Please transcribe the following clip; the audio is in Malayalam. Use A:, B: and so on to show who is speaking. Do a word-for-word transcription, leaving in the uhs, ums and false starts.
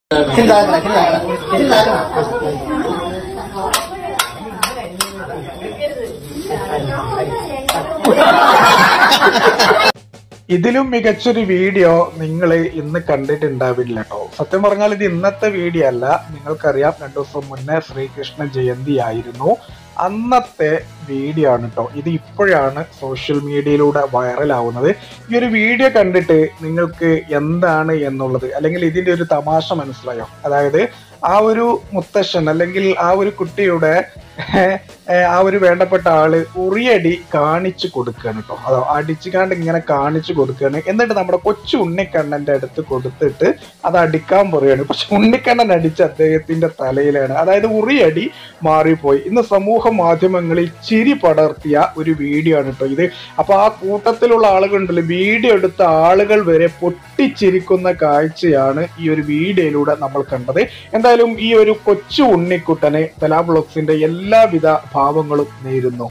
A: ഇതിലും മികച്ചൊരു വീഡിയോ നിങ്ങൾ ഇന്ന് കണ്ടിട്ടുണ്ടാവില്ല കേട്ടോ. സത്യം പറഞ്ഞാൽ ഇത് ഇന്നത്തെ വീഡിയോ അല്ല. നിങ്ങൾക്കറിയാം, രണ്ടു ദിവസം മുന്നേ ശ്രീകൃഷ്ണ ജയന്തി ആയിരുന്നു. അന്നത്തെ വീഡിയോ ആണ് കേട്ടോ. ഇത് ഇപ്പോഴാണ് സോഷ്യൽ മീഡിയയിലൂടെ വൈറലാവുന്നത്. ഈ ഒരു വീഡിയോ കണ്ടിട്ട് നിങ്ങൾക്ക് എന്താണ് എന്നുള്ളത്, അല്ലെങ്കിൽ ഇതിന്റെ ഒരു തമാശ മനസ്സിലായോ? അതായത് ആ ഒരു മുത്തശ്ശൻ അല്ലെങ്കിൽ ആ ഒരു കുട്ടിയുടെ ആ ഒരു വേണ്ടപ്പെട്ട ആള് ഉറിയടി കാണിച്ചു കൊടുക്കുകയാണ് കേട്ടോ. അതോ അടിച്ചുകാണ്ട് ഇങ്ങനെ കാണിച്ചു കൊടുക്കുകയാണ്. എന്നിട്ട് നമ്മുടെ കൊച്ചു ഉണ്ണിക്കണ്ണന്റെ അടുത്ത് കൊടുത്തിട്ട് അത് അടിക്കാൻ പറയുകയാണ്. പക്ഷെ ഉണ്ണിക്കണ്ണൻ അടിച്ച് അദ്ദേഹത്തിന്റെ തലയിലാണ്. അതായത് ഉറിയടി മാറിപ്പോയി. ഇന്ന് സമൂഹ മാധ്യമങ്ങളിൽ ചിരി പടർത്തിയ ഒരു വീഡിയോ ആണ് കേട്ടോ ഇത്. അപ്പൊ ആ കൂട്ടത്തിലുള്ള ആളുകളുണ്ടല്ലോ, വീഡിയോ എടുത്ത ആളുകൾ വരെ പൊട്ടിച്ചിരിക്കുന്ന കാഴ്ചയാണ് ഈ ഒരു വീഡിയോയിലൂടെ നമ്മൾ കണ്ടത്. എന്തായാലും ഈ ഒരു കൊച്ചു ഉണ്ണിക്കുട്ടനെ തലാ ബ്ലോഗ്സിന്റെ എല്ലാവിധ ഭാവങ്ങളും നേരുന്നു.